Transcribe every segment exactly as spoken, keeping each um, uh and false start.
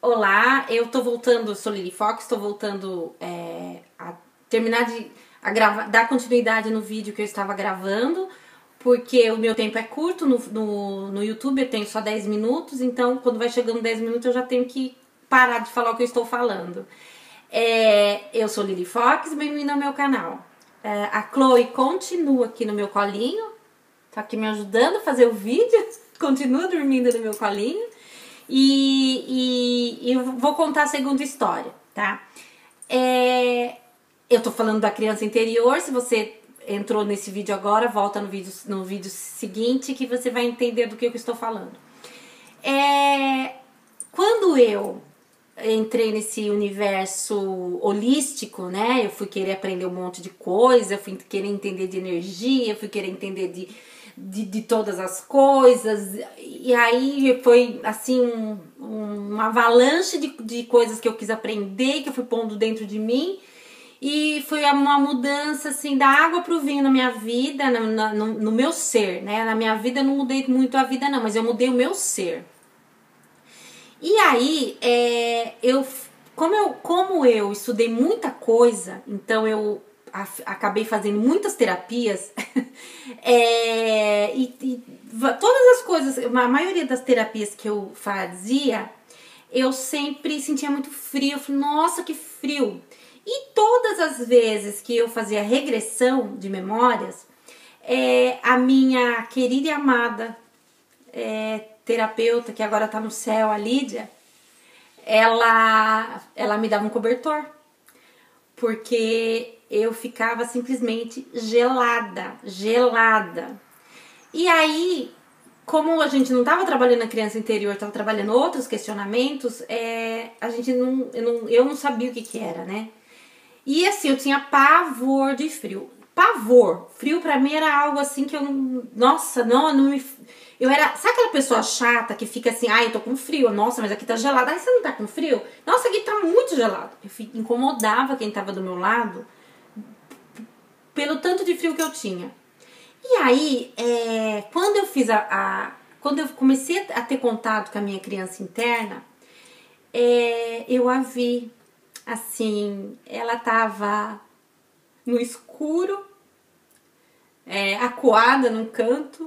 Olá, eu tô voltando, sou Lili Fox, tô voltando é, a terminar de a gravar, dar continuidade no vídeo que eu estava gravando, porque o meu tempo é curto, no, no, no YouTube eu tenho só dez minutos, então quando vai chegando dez minutos eu já tenho que parar de falar o que eu estou falando. É, eu sou Lili Fox, bem-vindo ao meu canal. É, a Chloe continua aqui no meu colinho, tá aqui me ajudando a fazer o vídeo, continua dormindo no meu colinho. E, e, e eu vou contar a segunda história, tá? É, eu tô falando da criança interior. Se você entrou nesse vídeo agora, volta no vídeo, no vídeo seguinte que você vai entender do que eu estou falando. É, quando eu entrei nesse universo holístico, né? Eu fui querer aprender um monte de coisa, eu fui querer entender de energia, eu fui querer entender de... De, de todas as coisas, e aí foi assim um, um, uma avalanche de, de coisas que eu quis aprender, que eu fui pondo dentro de mim, e foi uma mudança assim da água pro vinho na minha vida, na, na, no, no meu ser, né? Na minha vida eu não mudei muito a vida não, mas eu mudei o meu ser. E aí, é, eu, como, eu, como eu estudei muita coisa, então eu acabei fazendo muitas terapias é, e, e todas as coisas, a maioria das terapias que eu fazia, eu sempre sentia muito frio. Eu falei, nossa, que frio! E todas as vezes que eu fazia regressão de memórias, é, a minha querida e amada é, terapeuta, que agora tá no céu, a Lídia, ela, ela me dava um cobertor, porque eu ficava simplesmente gelada, gelada. E aí, como a gente não estava trabalhando na criança interior, estava trabalhando outros questionamentos, é, a gente não eu, não, eu não sabia o que que era, né? E assim, eu tinha pavor de frio. Pavor. Frio pra mim era algo assim que eu não... Nossa, não, não me... Eu era... Sabe aquela pessoa chata que fica assim, ai, eu tô com frio. Nossa, mas aqui tá gelado. Ai, você não tá com frio? Nossa, aqui tá muito gelado. Eu incomodava quem tava do meu lado pelo tanto de frio que eu tinha. E aí, é, quando eu fiz a, a... Quando eu comecei a ter contato com a minha criança interna, é, eu a vi, assim, ela tava no escuro, é, acuada num canto.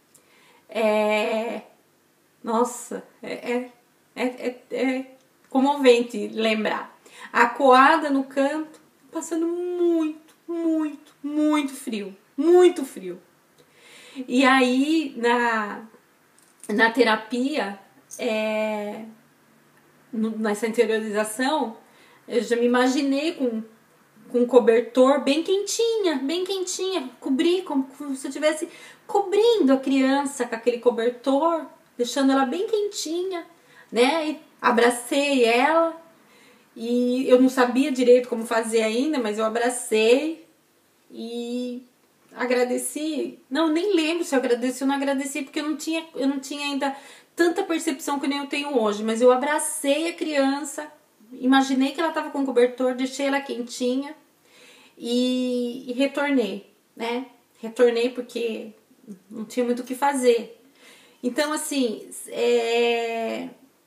É, nossa, é, é, é, é comovente lembrar. Acuada no canto, passando muito, muito, muito frio, muito frio. E aí, na, na terapia, é, nessa interiorização, eu já me imaginei com, com um cobertor bem quentinha, bem quentinha, cobri, como se eu estivesse cobrindo a criança com aquele cobertor, deixando ela bem quentinha, né? E abracei ela, e eu não sabia direito como fazer ainda, mas eu abracei e agradeci. Não, nem lembro se eu agradeci ou não agradeci, porque eu não tinha, eu não tinha ainda tanta percepção que nem eu tenho hoje, mas eu abracei a criança, imaginei que ela estava com cobertor, deixei ela quentinha e, e retornei, né? Retornei porque não tinha muito o que fazer. Então, assim, é...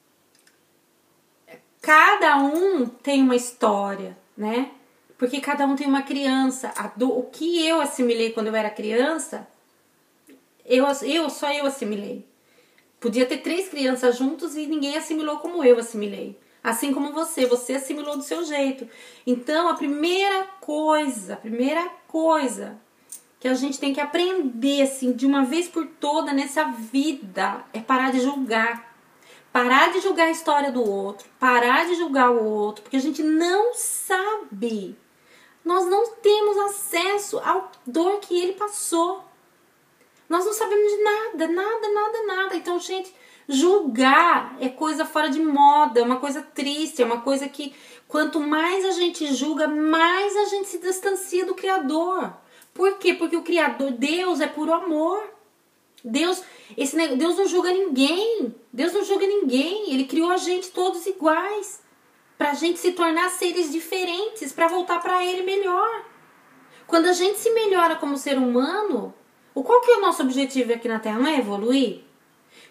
cada um tem uma história, né? Porque cada um tem uma criança. A do... O que eu assimilei quando eu era criança, eu, eu só eu assimilei. Podia ter três crianças juntos e ninguém assimilou como eu assimilei. Assim como você, você assimilou do seu jeito. Então, a primeira coisa, a primeira coisa que a gente tem que aprender, assim, de uma vez por toda nessa vida, é parar de julgar. Parar de julgar a história do outro, parar de julgar o outro, porque a gente não sabe. Nós não temos acesso à dor que ele passou. Nós não sabemos de nada, nada, nada, nada. Então, gente, julgar é coisa fora de moda, é uma coisa triste, é uma coisa que quanto mais a gente julga, mais a gente se distancia do Criador. Por quê? Porque o Criador, Deus, é puro amor. Deus, esse, Deus não julga ninguém. Deus não julga ninguém. Ele criou a gente todos iguais, pra gente se tornar seres diferentes, pra voltar pra Ele melhor. Quando a gente se melhora como ser humano, qual que é o nosso objetivo aqui na Terra? Não é evoluir?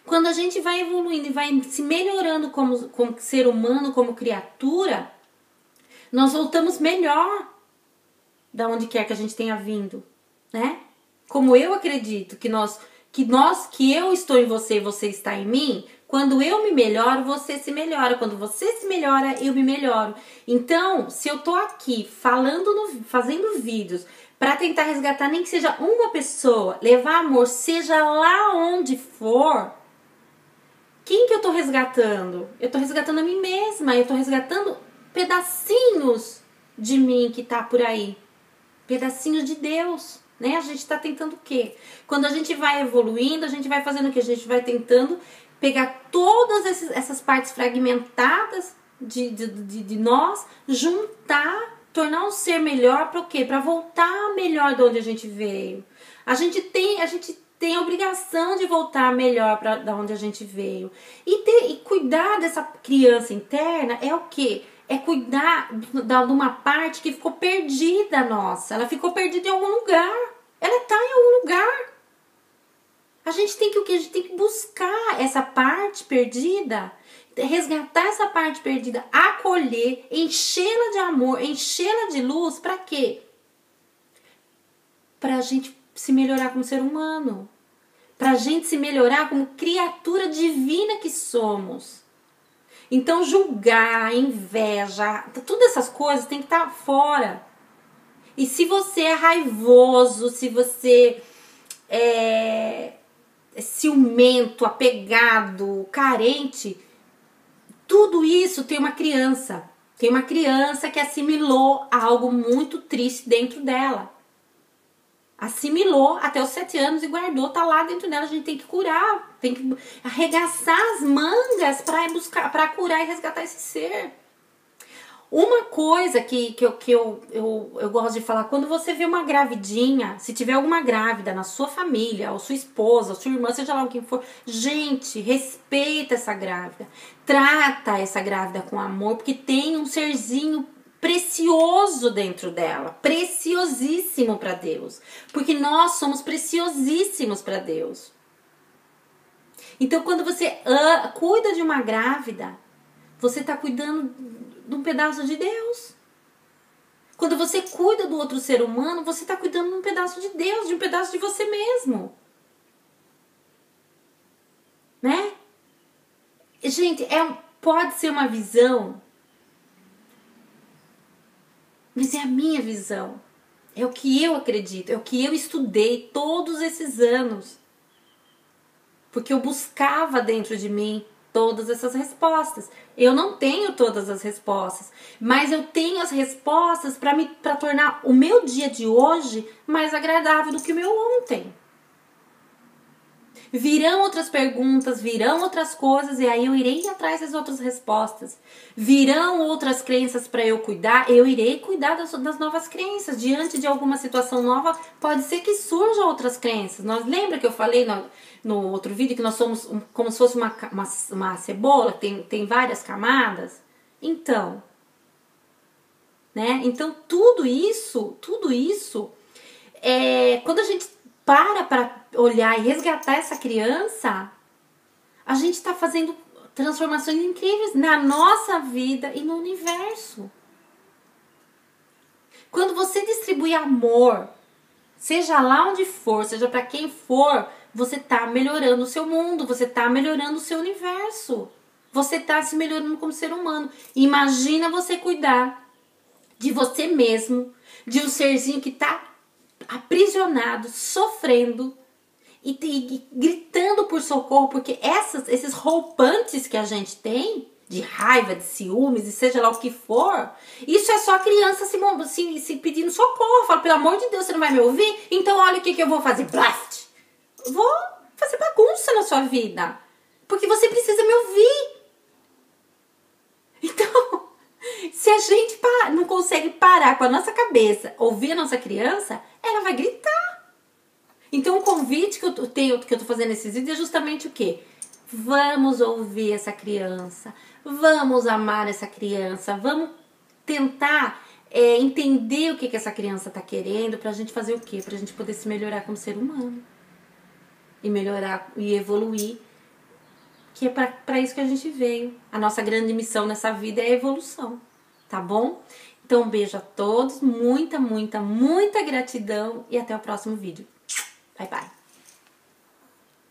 Quando a gente vai evoluindo e vai se melhorando como, como ser humano, como criatura, nós voltamos melhor da onde quer que a gente tenha vindo, né? Como eu acredito que nós, que nós, que eu estou em você e você está em mim, quando eu me melhoro, você se melhora. Quando você se melhora, eu me melhoro. Então, se eu tô aqui falando, no, fazendo vídeos para tentar resgatar nem que seja uma pessoa, levar amor, seja lá onde for, quem que eu tô resgatando? Eu tô resgatando a mim mesma, eu tô resgatando pedacinhos de mim que tá por aí. Pedacinhos de Deus, né? A gente tá tentando o quê? Quando a gente vai evoluindo, a gente vai fazendo o quê? A gente vai tentando pegar todas esses, essas partes fragmentadas de, de, de, de nós, juntar, tornar um ser melhor para o quê? Para voltar melhor de onde a gente veio. A gente tem, a gente tem a obrigação de voltar melhor para da onde a gente veio. E, ter, e cuidar dessa criança interna é o quê? É cuidar de uma parte que ficou perdida nossa. Ela ficou perdida em algum lugar. Ela está em algum lugar. A gente tem que o quê? A gente tem que buscar essa parte perdida, resgatar essa parte perdida, acolher, enchê-la de amor, enchê-la de luz. Para quê? Para a gente se melhorar como ser humano. Para a gente se melhorar como criatura divina que somos. Então, julgar, inveja, todas essas coisas tem que estar fora. E se você é raivoso, se você é, é ciumento, apegado, carente, tudo isso tem uma criança. Tem uma criança que assimilou algo muito triste dentro dela. Assimilou até os sete anos e guardou, tá lá dentro dela. A gente tem que curar, tem que arregaçar as mangas para buscar, para curar e resgatar esse ser. Uma coisa que, que, eu, que eu, eu, eu gosto de falar, quando você vê uma gravidinha, se tiver alguma grávida na sua família, ou sua esposa, ou sua irmã, seja lá quem for, gente, respeita essa grávida, trata essa grávida com amor, porque tem um serzinho precioso dentro dela, preciosíssimo para Deus, porque nós somos preciosíssimos para Deus. Então, quando você uh, cuida de uma grávida, você está cuidando de um pedaço de Deus. Quando você cuida do outro ser humano, você está cuidando de um pedaço de Deus, de um pedaço de você mesmo. Né? Gente, é, pode ser uma visão, mas é a minha visão. É o que eu acredito, é o que eu estudei todos esses anos. Porque eu buscava dentro de mim todas essas respostas. Eu não tenho todas as respostas, mas eu tenho as respostas para me para tornar o meu dia de hoje mais agradável do que o meu ontem. Virão outras perguntas, virão outras coisas e aí eu irei atrás das outras respostas. Virão outras crenças para eu cuidar, eu irei cuidar das, das novas crenças. Diante de alguma situação nova, pode ser que surjam outras crenças. Nós lembra que eu falei no, no outro vídeo que nós somos um, como se fosse uma, uma, uma cebola, tem, tem várias camadas? Então, né? Então tudo isso, tudo isso, é, quando a gente para para olhar e resgatar essa criança, a gente está fazendo transformações incríveis na nossa vida e no universo. Quando você distribui amor, seja lá onde for, seja para quem for, você está melhorando o seu mundo, você está melhorando o seu universo. Você está se melhorando como ser humano. Imagina você cuidar de você mesmo, de um serzinho que está aprisionado, sofrendo e, e, e gritando por socorro, porque essas, esses roupantes que a gente tem, de raiva, de ciúmes, e seja lá o que for, isso é só a criança se, se, se pedindo socorro. Fala, pelo amor de Deus, você não vai me ouvir? Então olha o que, que eu vou fazer. Blast! Vou fazer bagunça na sua vida, porque você precisa me ouvir. Então, se a gente não consegue parar com a nossa cabeça, ouvir a nossa criança, ela vai gritar. Então o convite que eu tenho, que eu tô fazendo nesses vídeos é justamente o quê? Vamos ouvir essa criança, vamos amar essa criança, vamos tentar é, entender o que, que essa criança tá querendo, pra gente fazer o quê? Pra gente poder se melhorar como ser humano. E melhorar e evoluir que é para isso que a gente veio. A nossa grande missão nessa vida é a evolução, tá bom? Então, um beijo a todos, muita, muita, muita gratidão e até o próximo vídeo. Bye, bye!